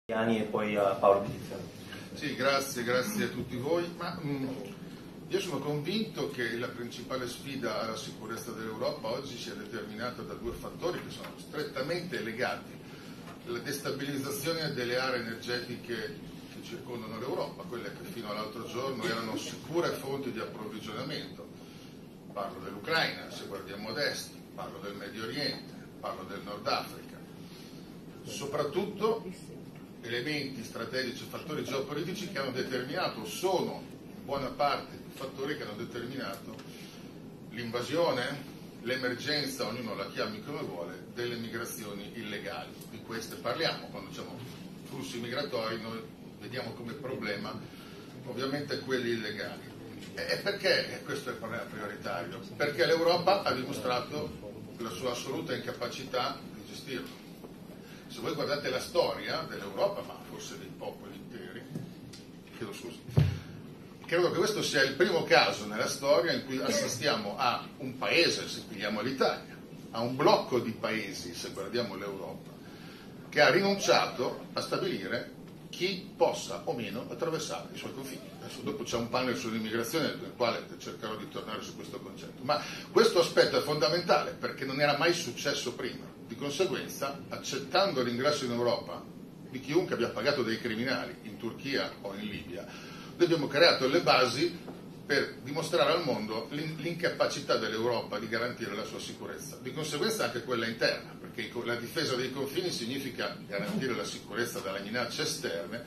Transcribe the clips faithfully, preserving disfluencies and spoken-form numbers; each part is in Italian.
E poi a Paolo Tiziano. Sì, grazie, grazie a tutti voi. Ma, mh, io sono convinto che la principale sfida alla sicurezza dell'Europa oggi sia determinata da due fattori che sono strettamente legati: la destabilizzazione delle aree energetiche che circondano l'Europa, quelle che fino all'altro giorno erano sicure fonti di approvvigionamento. Parlo dell'Ucraina, se guardiamo ad est, parlo del Medio Oriente, parlo del Nord Africa. Soprattutto elementi strategici, fattori geopolitici che hanno determinato, sono in buona parte i fattori che hanno determinato l'invasione, l'emergenza, ognuno la chiami come vuole, delle migrazioni illegali. Di queste parliamo, quando diciamo flussi migratori noi vediamo come problema ovviamente quelli illegali. E perché questo è il problema prioritario? Perché l'Europa ha dimostrato la sua assoluta incapacità di gestirlo. Se voi guardate la storia dell'Europa, ma forse dei popoli interi, chiedo scusa, credo che questo sia il primo caso nella storia in cui assistiamo a un paese, se pigliamo l'Italia, a un blocco di paesi, se guardiamo l'Europa, che ha rinunciato a stabilire chi possa o meno attraversare i suoi confini. Adesso dopo c'è un panel sull'immigrazione nel quale cercherò di tornare su questo concetto, ma questo aspetto è fondamentale perché non era mai successo prima. Di conseguenza, accettando l'ingresso in Europa di chiunque abbia pagato dei criminali in Turchia o in Libia, noi abbiamo creato le basi per dimostrare al mondo l'incapacità dell'Europa di garantire la sua sicurezza. Di conseguenza anche quella interna, perché la difesa dei confini significa garantire la sicurezza dalle minacce esterne,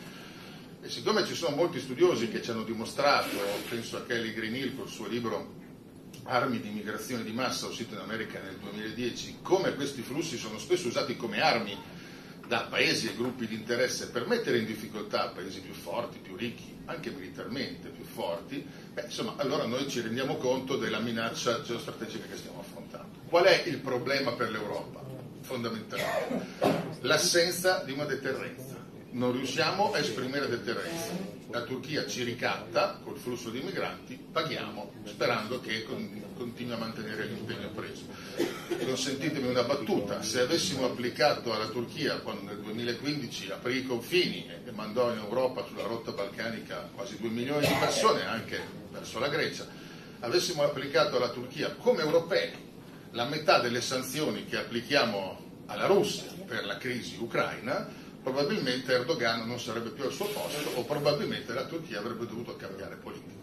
e siccome ci sono molti studiosi che ci hanno dimostrato, penso a Kelly Greenhill col suo libro Armi di immigrazione di massa, uscito in America nel duemiladieci, come questi flussi sono spesso usati come armi da paesi e gruppi di interesse per mettere in difficoltà paesi più forti, più ricchi, anche militarmente più forti, beh, insomma, allora noi ci rendiamo conto della minaccia geostrategica che stiamo affrontando. Qual è il problema per l'Europa? Fondamentalmente l'assenza di una deterrenza. Non riusciamo a esprimere deterrenza. La Turchia ci ricatta col flusso di migranti, paghiamo sperando che continui a mantenere l'impegno preso. Consentitemi una battuta: se avessimo applicato alla Turchia, quando nel duemilaquindici aprì i confini e mandò in Europa sulla rotta balcanica quasi due milioni di persone, anche verso la Grecia, avessimo applicato alla Turchia come europei la metà delle sanzioni che applichiamo alla Russia per la crisi ucraina, probabilmente Erdogan non sarebbe più al suo posto o probabilmente la Turchia avrebbe dovuto cambiare politica.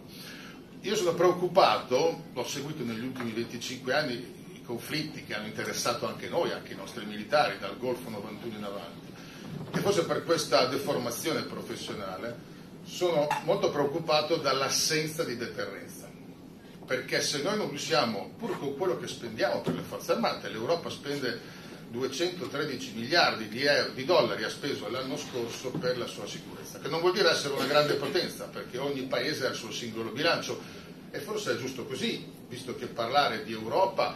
Io sono preoccupato, l'ho seguito negli ultimi venticinque anni, i conflitti che hanno interessato anche noi, anche i nostri militari, dal Golfo novantuno in avanti, e forse per questa deformazione professionale sono molto preoccupato dall'assenza di deterrenza, perché se noi non riusciamo, pur con quello che spendiamo per le forze armate, l'Europa spende duecentotredici miliardi di, euro, di dollari ha speso l'anno scorso per la sua sicurezza, che non vuol dire essere una grande potenza, perché ogni paese ha il suo singolo bilancio, e forse è giusto così, visto che parlare di Europa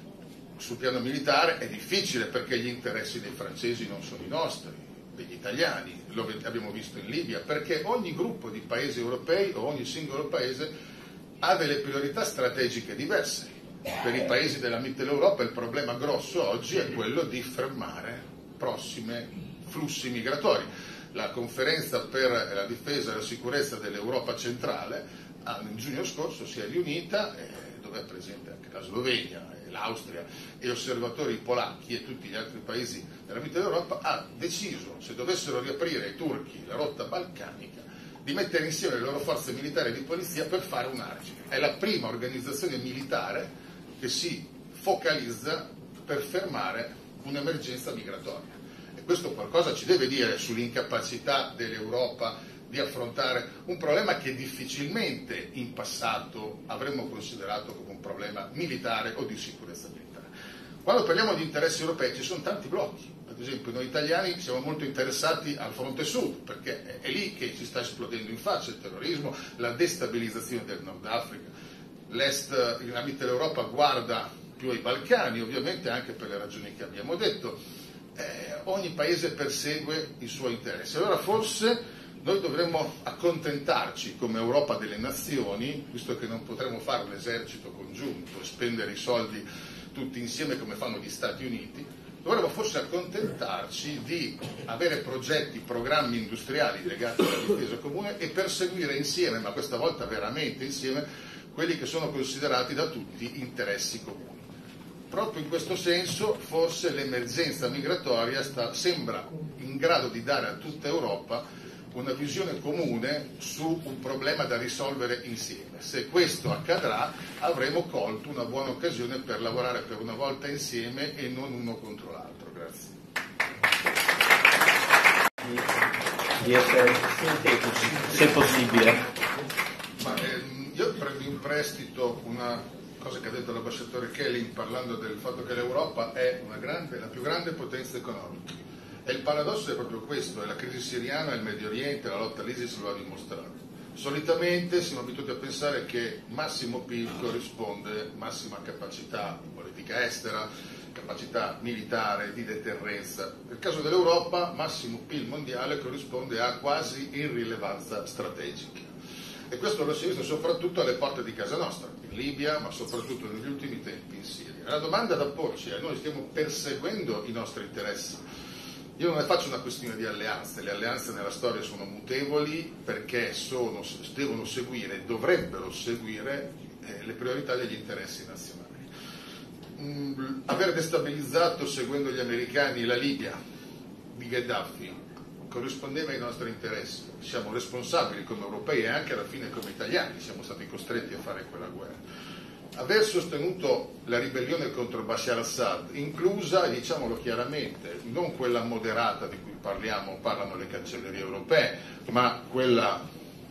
sul piano militare è difficile, perché gli interessi dei francesi non sono i nostri, degli italiani, lo abbiamo visto in Libia, perché ogni gruppo di paesi europei o ogni singolo paese ha delle priorità strategiche diverse. Per i paesi della Mitteleuropa il problema grosso oggi è quello di fermare prossimi flussi migratori. La conferenza per la difesa e la sicurezza dell'Europa centrale in giugno scorso si è riunita, eh, dove è presente anche la Slovenia, e l'Austria e osservatori polacchi e tutti gli altri paesi della Mitteleuropa, ha deciso, se dovessero riaprire i turchi la rotta balcanica, di mettere insieme le loro forze militari e di polizia per fare un argine. È la prima organizzazione militare che si focalizza per fermare un'emergenza migratoria. E questo qualcosa ci deve dire sull'incapacità dell'Europa di affrontare un problema che difficilmente in passato avremmo considerato come un problema militare o di sicurezza militare. Quando parliamo di interessi europei ci sono tanti blocchi. Ad esempio noi italiani siamo molto interessati al fronte sud, perché è lì che ci sta esplodendo in faccia il terrorismo, la destabilizzazione del Nord Africa. L'Est, la Mitteleuropa guarda più ai Balcani, ovviamente anche per le ragioni che abbiamo detto. Eh, ogni paese persegue i suoi interessi. Allora forse noi dovremmo accontentarci come Europa delle nazioni, visto che non potremo fare un esercito congiunto e spendere i soldi tutti insieme come fanno gli Stati Uniti, dovremmo forse accontentarci di avere progetti, programmi industriali legati alla difesa comune e perseguire insieme, ma questa volta veramente insieme, quelli che sono considerati da tutti interessi comuni. Proprio in questo senso forse l'emergenza migratoria sta, sembra in grado di dare a tutta Europa una visione comune su un problema da risolvere insieme. Se questo accadrà avremo colto una buona occasione per lavorare per una volta insieme e non uno contro l'altro. Grazie. Di essere sintetici, se possibile. Ma, ehm, io prendo in prestito una cosa che ha detto l'ambasciatore Kelly parlando del fatto che l'Europa è una grande, la più grande potenza economica. E il paradosso è proprio questo, è la crisi siriana, il Medio Oriente, la lotta all'ISIS lo ha dimostrato. Solitamente siamo abituati a pensare che massimo P I L corrisponde massima capacità di politica estera, capacità militare, di deterrenza. Nel caso dell'Europa massimo P I L mondiale corrisponde a quasi irrilevanza strategica. E questo lo si è visto soprattutto alle porte di casa nostra, in Libia, ma soprattutto negli ultimi tempi in Siria. La domanda da porci è: noi stiamo perseguendo i nostri interessi? Io non ne faccio una questione di alleanze, le alleanze nella storia sono mutevoli perché sono, devono seguire, dovrebbero seguire eh, le priorità degli interessi nazionali. Mm, aver destabilizzato, seguendo gli americani, la Libia di Gheddafi corrispondeva ai nostri interessi. Siamo responsabili come europei e anche alla fine come italiani, siamo stati costretti a fare quella guerra. Aver sostenuto la ribellione contro Bashar al-Assad, inclusa, diciamolo chiaramente, non quella moderata di cui parliamo, parlano le cancellerie europee, ma quella,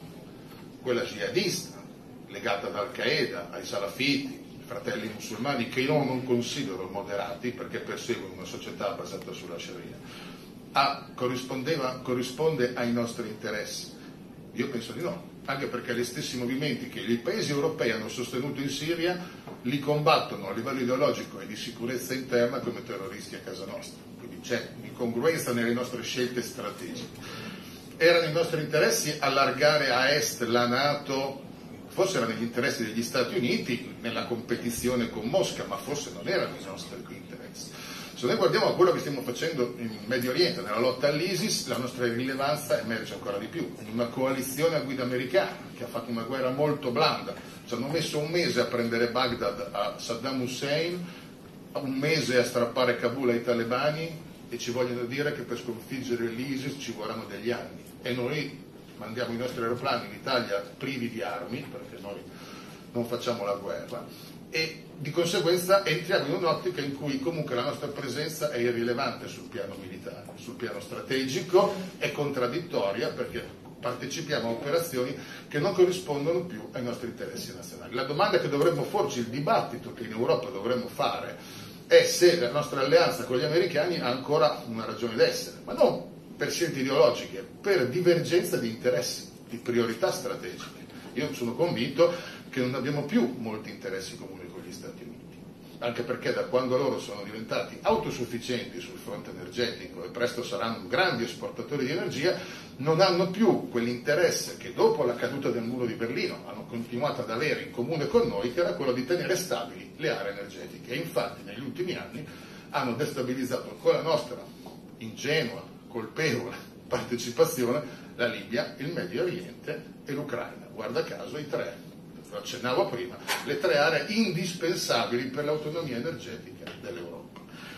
quella jihadista, legata ad Al-Qaeda, ai salafiti, fratelli musulmani, che io non considero moderati perché perseguono una società basata sulla Sharia. Ah, corrispondeva, corrisponde ai nostri interessi? Io penso di no, anche perché gli stessi movimenti che i paesi europei hanno sostenuto in Siria li combattono a livello ideologico e di sicurezza interna come terroristi a casa nostra. Quindi c'è un'incongruenza nelle nostre scelte strategiche. Erano i nostri interessi allargare a est la NATO? Forse era negli interessi degli Stati Uniti nella competizione con Mosca, ma forse non erano i nostri interessi. Se noi guardiamo a quello che stiamo facendo in Medio Oriente, nella lotta all'ISIS, la nostra rilevanza emerge ancora di più. Una coalizione a guida americana che ha fatto una guerra molto blanda. Ci hanno messo un mese a prendere Baghdad a Saddam Hussein, un mese a strappare Kabul ai talebani, e ci vogliono dire che per sconfiggere l'ISIS ci vorranno degli anni. E noi mandiamo i nostri aeroplani in Italia privi di armi, perché noi non facciamo la guerra, e di conseguenza entriamo in un'ottica in cui comunque la nostra presenza è irrilevante sul piano militare, sul piano strategico è contraddittoria perché partecipiamo a operazioni che non corrispondono più ai nostri interessi nazionali. La domanda che dovremmo porci, il dibattito che in Europa dovremmo fare, è se la nostra alleanza con gli americani ha ancora una ragione d'essere, ma non per scelte ideologiche, per divergenza di interessi, di priorità strategiche. Io sono convinto che non abbiamo più molti interessi comuni con gli Stati Uniti, anche perché da quando loro sono diventati autosufficienti sul fronte energetico e presto saranno grandi esportatori di energia, non hanno più quell'interesse che dopo la caduta del muro di Berlino hanno continuato ad avere in comune con noi, che era quello di tenere stabili le aree energetiche. E infatti negli ultimi anni hanno destabilizzato con la nostra ingenua, colpevole partecipazione la Libia, il Medio Oriente e l'Ucraina. Guarda caso i tre, lo accennavo prima, le tre aree indispensabili per l'autonomia energetica dell'Europa.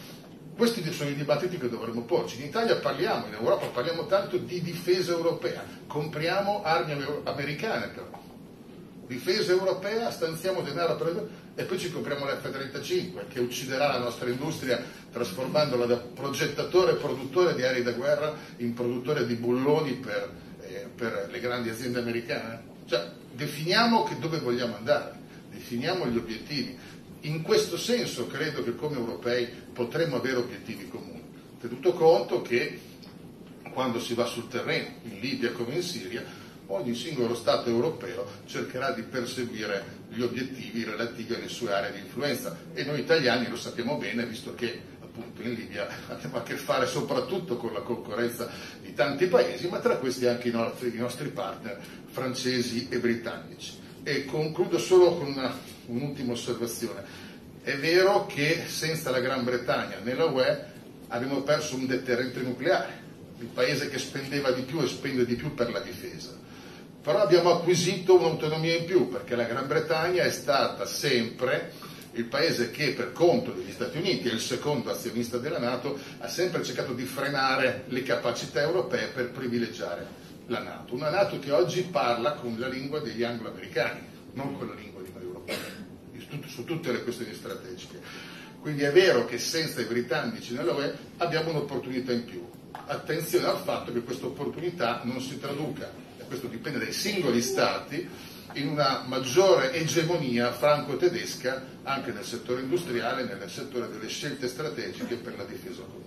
Questi sono i dibattiti che dovremmo porci. In Italia parliamo, in Europa parliamo tanto di difesa europea, compriamo armi americane però. Difesa europea, stanziamo denaro per... e poi ci compriamo l'F trentacinque che ucciderà la nostra industria trasformandola da progettatore e produttore di aerei da guerra in produttore di bulloni per, eh, per le grandi aziende americane. Cioè, definiamo che dove vogliamo andare, definiamo gli obiettivi. In questo senso credo che come europei potremmo avere obiettivi comuni, tenuto conto che quando si va sul terreno, in Libia come in Siria, ogni singolo Stato europeo cercherà di perseguire gli obiettivi relativi alle sue aree di influenza, e noi italiani lo sappiamo bene, visto che appunto in Libia abbiamo a che fare soprattutto con la concorrenza di tanti paesi, ma tra questi anche i nostri, i nostri partner francesi e britannici. E concludo solo con una, un'ultima osservazione. È vero che senza la Gran Bretagna nella U E abbiamo perso un deterrente nucleare, il paese che spendeva di più e spende di più per la difesa. Però abbiamo acquisito un'autonomia in più, perché la Gran Bretagna è stata sempre il paese che, per conto degli Stati Uniti, è il secondo azionista della NATO, ha sempre cercato di frenare le capacità europee per privilegiare la NATO. Una NATO che oggi parla con la lingua degli anglo-americani, non con la lingua di noi europei, su tutte le questioni strategiche. Quindi è vero che senza i britannici nella U E abbiamo un'opportunità in più. Attenzione al fatto che questa opportunità non si traduca, e questo dipende dai singoli Stati, in una maggiore egemonia franco-tedesca anche nel settore industriale, nel settore delle scelte strategiche per la difesa comune.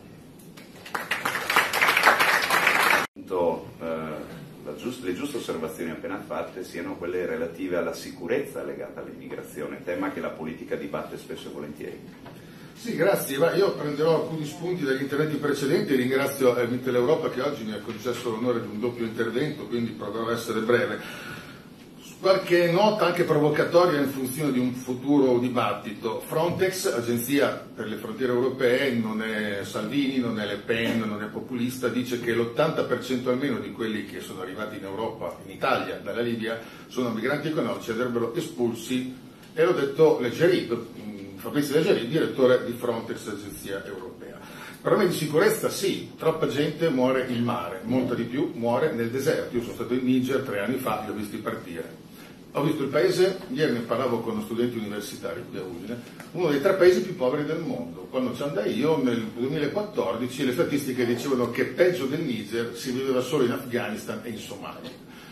La giusta, le giuste osservazioni appena fatte siano quelle relative alla sicurezza legata all'immigrazione, tema che la politica dibatte spesso e volentieri. Sì, grazie. Io prenderò alcuni spunti dagli interventi precedenti e ringrazio eh, Mitteleuropa che oggi mi ha concesso l'onore di un doppio intervento, quindi proverò a essere breve. Qualche nota anche provocatoria in funzione di un futuro dibattito. Frontex, agenzia per le frontiere europee, non è Salvini, non è Le Pen, non è populista, dice che l'ottanta per cento almeno di quelli che sono arrivati in Europa, in Italia, dalla Libia, sono migranti economici, andrebbero espulsi, e l'ho detto Leggeri, Fabrizio Leggeri, direttore di Frontex, agenzia europea. Problemi di sicurezza sì, troppa gente muore in mare, molta di più muore nel deserto. Io sono stato in Niger tre anni fa, li ho visti partire. Ho visto il paese, ieri ne parlavo con studenti universitari qui a Udine, uno dei tre paesi più poveri del mondo. Quando ci andai io, nel duemilaquattordici, le statistiche dicevano che peggio del Niger si viveva solo in Afghanistan e in Somalia.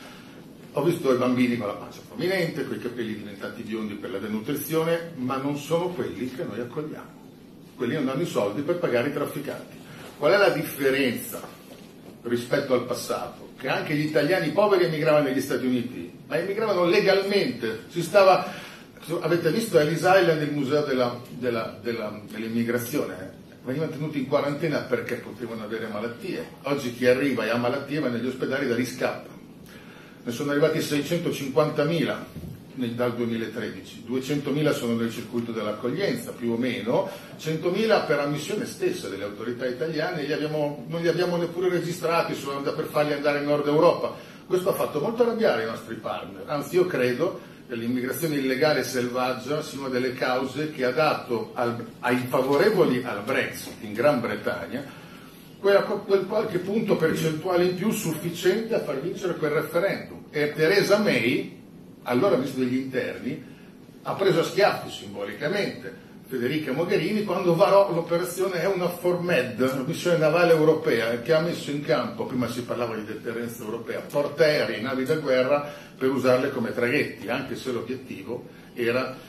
Ho visto i bambini con la pancia prominente, con i capelli diventati biondi per la denutrizione, ma non sono quelli che noi accogliamo. Quelli non hanno i soldi per pagare i trafficanti. Qual è la differenza rispetto al passato? Che anche gli italiani poveri emigravano negli Stati Uniti, ma emigravano legalmente. Si stava, avete visto Ellis Island, il museo della, della, della, dell'immigrazione? Venivano tenuti in quarantena perché potevano avere malattie. Oggi chi arriva e ha malattie va negli ospedali da lì scappa. Ne sono arrivati seicentocinquantamila dal duemilatredici, duecentomila sono nel circuito dell'accoglienza, più o meno, centomila per ammissione stessa delle autorità italiane, li abbiamo, non li abbiamo neppure registrati solo per farli andare in Nord Europa. Questo ha fatto molto arrabbiare i nostri partner, anzi io credo che l'immigrazione illegale e selvaggia sia una delle cause che ha dato al, ai favorevoli al Brexit in Gran Bretagna quella, quel qualche punto percentuale in più sufficiente a far vincere quel referendum. E Theresa May, allora ministro degli interni, ha preso a schiaffi simbolicamente Federica Mogherini quando varò l'operazione EUNAVFOR Med, una missione navale europea che ha messo in campo, prima si parlava di deterrenza europea, portaerei e navi da guerra per usarle come traghetti, anche se l'obiettivo era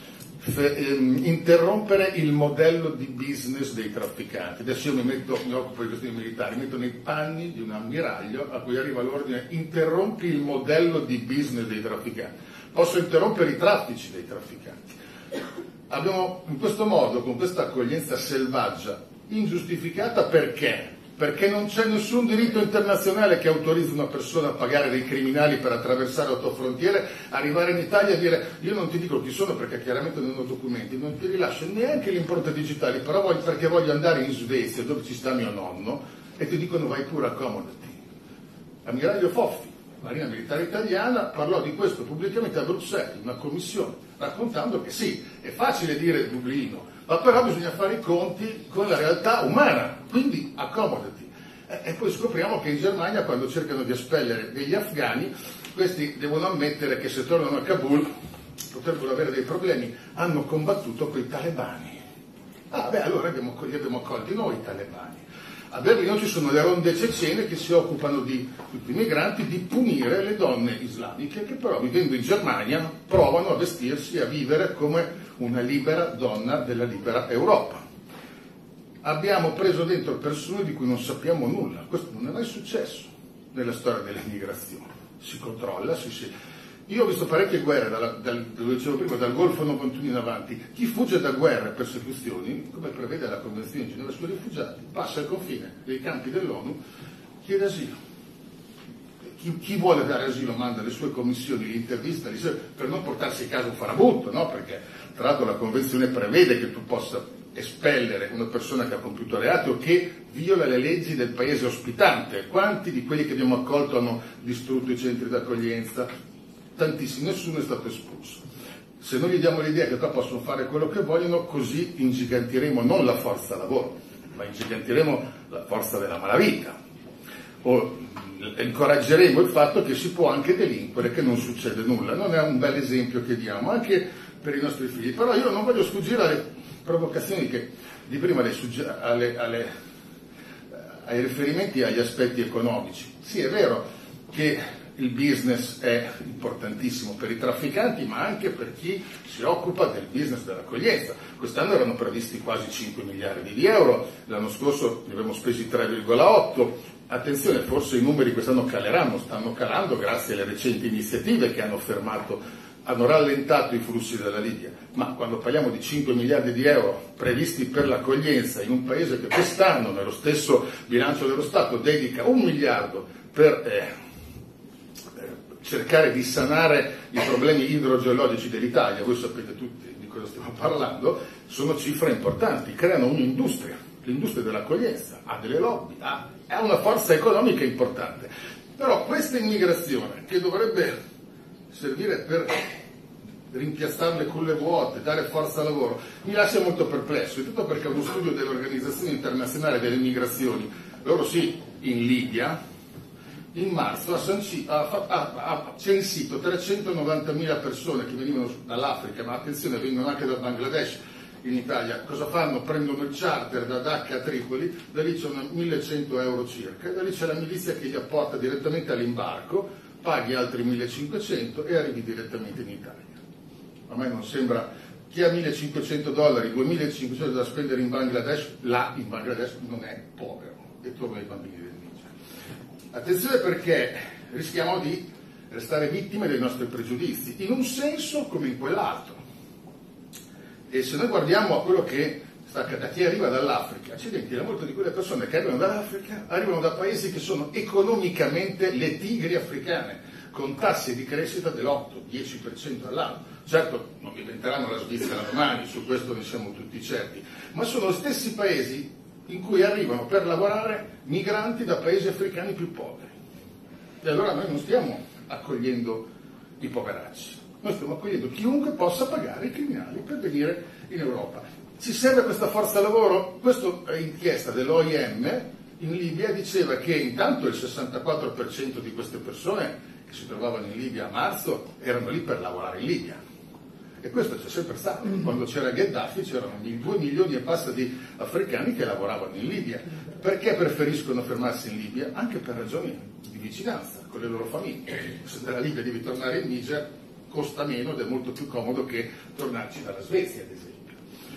interrompere il modello di business dei trafficanti. Adesso io mi metto, mi occupo di questioni militari, mi metto nei panni di un ammiraglio a cui arriva l'ordine: interrompi il modello di business dei trafficanti. Posso interrompere i traffici dei trafficanti. Abbiamo in questo modo, con questa accoglienza selvaggia, ingiustificata, perché? Perché non c'è nessun diritto internazionale che autorizzi una persona a pagare dei criminali per attraversare le autofrontiere, arrivare in Italia e dire: io non ti dico chi sono perché chiaramente non ho documenti, non ti rilascio neanche le impronte digitali, però voglio, perché voglio andare in Svezia dove ci sta mio nonno, e ti dicono vai pure, accomodati. Ammiraglio Foffi, Marina Militare Italiana, parlò di questo pubblicamente a Bruxelles, in una commissione, raccontando che sì, è facile dire Dublino, ma però bisogna fare i conti con la realtà umana, quindi accomodati. E, e poi scopriamo che in Germania, quando cercano di espellere degli afghani, questi devono ammettere che se tornano a Kabul potrebbero avere dei problemi, hanno combattuto con i talebani. Ah beh, allora abbiamo, li abbiamo accolti noi i talebani. A Berlino ci sono le ronde cecene che si occupano di tutti i migranti, di punire le donne islamiche che però, vivendo in Germania, provano a vestirsi e a vivere come una libera donna della libera Europa. Abbiamo preso dentro persone di cui non sappiamo nulla. Questo non è mai successo nella storia dell'immigrazione. Si controlla, si... si... Io ho visto parecchie guerre, dalla, dal, lo dicevo prima, dal Golfo novantuno in avanti. Chi fugge da guerre e persecuzioni, come prevede la Convenzione di Ginevra sui rifugiati, passa il confine dei campi dell'ONU, chiede asilo. Chi, chi vuole dare asilo manda le sue commissioni, li intervista, li, per non portarsi a casa un farabutto, no? Perché tra l'altro la Convenzione prevede che tu possa espellere una persona che ha compiuto reati o che viola le leggi del paese ospitante. Quanti di quelli che abbiamo accolto hanno distrutto i centri d'accoglienza? Tantissimi, nessuno è stato espulso. Se noi gli diamo l'idea che qua possono fare quello che vogliono, così ingigantiremo non la forza lavoro, ma ingigantiremo la forza della malavita, o incoraggeremo il fatto che si può anche delinquere, che non succede nulla. Non è un bel esempio che diamo anche per i nostri figli. Però io non voglio sfuggire alle provocazioni che di prima alle, alle, alle, ai riferimenti agli aspetti economici. Sì, è vero che il business è importantissimo per i trafficanti, ma anche per chi si occupa del business dell'accoglienza. Quest'anno erano previsti quasi cinque miliardi di euro, l'anno scorso ne abbiamo spesi tre virgola otto. Attenzione, forse i numeri quest'anno caleranno, stanno calando grazie alle recenti iniziative che hanno fermato, hanno rallentato i flussi dalla Libia. Ma quando parliamo di cinque miliardi di euro previsti per l'accoglienza in un paese che quest'anno nello stesso bilancio dello Stato dedica un miliardo per eh, cercare di sanare i problemi idrogeologici dell'Italia, voi sapete tutti di cosa stiamo parlando, sono cifre importanti, creano un'industria, l'industria dell'accoglienza, ha delle lobby, ha, ha una forza economica importante. Però questa immigrazione, che dovrebbe servire per rimpiazzare le culle vuote, dare forza al lavoro, mi lascia molto perplesso, intanto perché uno studio dell'Organizzazione Internazionale delle Migrazioni, loro sì, in Libia, in marzo ha, ha, ha, ha censito trecentonovantamila persone che venivano dall'Africa, ma attenzione, vengono anche dal Bangladesh in Italia. Cosa fanno? Prendono il charter da Dhaka a Tripoli, da lì c'è millecento euro circa, e da lì c'è la milizia che li apporta direttamente all'imbarco, paghi altri millecinquecento e arrivi direttamente in Italia. A me non sembra, chi ha millecinquecento dollari, duemilacinquecento da spendere in Bangladesh, là in Bangladesh non è povero, e torna ai bambini del Niger. Attenzione, perché rischiamo di restare vittime dei nostri pregiudizi, in un senso come in quell'altro. E se noi guardiamo a quello che sta accadendo, a chi arriva dall'Africa, accidenti, la molte di quelle persone che arrivano dall'Africa arrivano da paesi che sono economicamente le tigri africane, con tassi di crescita dell'otto dieci per cento all'anno. Certo, non diventeranno la Svizzera domani, su questo ne siamo tutti certi, ma sono gli stessi paesi in cui arrivano per lavorare migranti da paesi africani più poveri. E allora noi non stiamo accogliendo i poveracci, noi stiamo accogliendo chiunque possa pagare i criminali per venire in Europa. Ci serve questa forza lavoro? Questa inchiesta dell'O I M in Libia diceva che intanto il sessantaquattro per cento di queste persone che si trovavano in Libia a marzo erano lì per lavorare in Libia. E questo c'è sempre stato. Quando c'era Gheddafi c'erano due milioni e passa di africani che lavoravano in Libia. Perché preferiscono fermarsi in Libia? Anche per ragioni di vicinanza con le loro famiglie. Se dalla Libia devi tornare in Niger costa meno ed è molto più comodo che tornarci dalla Svezia, ad esempio.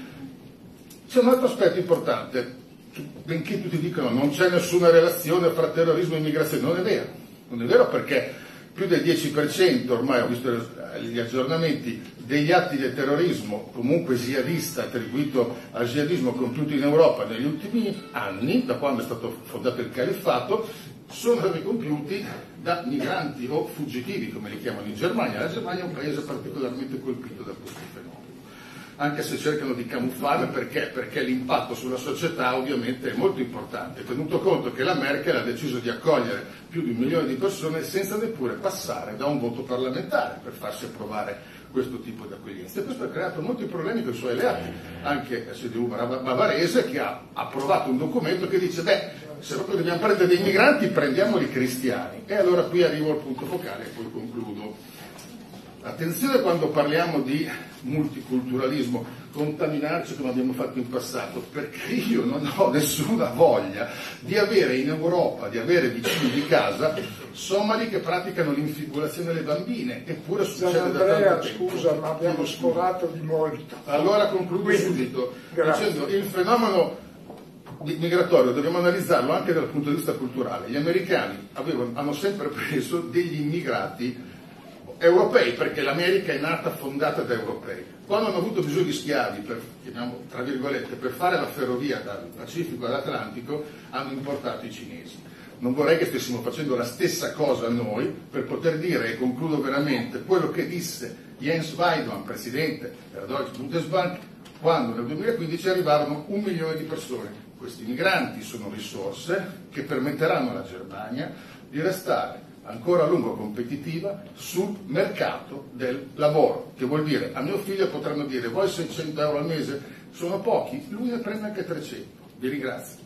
C'è un altro aspetto importante, benché tutti dicono non c'è nessuna relazione fra terrorismo e immigrazione. Non è vero, non è vero, perché più del dieci per cento, ormai ho visto gli aggiornamenti, degli atti di terrorismo, comunque jihadista, attribuito al jihadismo compiuti in Europa negli ultimi anni, da quando è stato fondato il califfato, sono stati compiuti da migranti o fuggitivi, come li chiamano in Germania. La Germania è un paese particolarmente colpito da questo fenomeno, anche se cercano di camuffarlo. Perché? Perché l'impatto sulla società ovviamente è molto importante, tenuto conto che la Merkel ha deciso di accogliere più di un milione di persone senza neppure passare da un voto parlamentare per farsi approvare questo tipo di accoglienza. E questo ha creato molti problemi con i suoi alleati, anche la C D U bavarese, che ha approvato un documento che dice beh, se proprio dobbiamo prendere dei migranti prendiamoli cristiani. E allora qui arrivo al punto focale e poi concludo. Attenzione quando parliamo di multiculturalismo, contaminarci come abbiamo fatto in passato, perché io non ho nessuna voglia di avere in Europa, di avere vicini di casa somali che praticano l'infibulazione alle bambine, eppure succede Andrea, da tanto tempo. scusa, ma abbiamo sforato di molto. Allora concludo Quindi, subito grazie. dicendo il fenomeno migratorio dobbiamo analizzarlo anche dal punto di vista culturale. Gli americani avevano, hanno sempre preso degli immigrati europei, perché l'America è nata fondata da europei. Quando hanno avuto bisogno di schiavi per, chiamiamo, tra virgolette, per fare la ferrovia dal Pacifico all'Atlantico, hanno importato i cinesi. Non vorrei che stessimo facendo la stessa cosa noi per poter dire, e concludo veramente, quello che disse Jens Weidmann, presidente della Deutsche Bundesbank, quando nel duemilaquindici arrivarono un milione di persone. Questi migranti sono risorse che permetteranno alla Germania di restare ancora a lungo competitiva sul mercato del lavoro, che vuol dire, a mio figlio potranno dire: vuoi seicento euro al mese? Sono pochi, lui ne prende anche trecento. Vi ringrazio.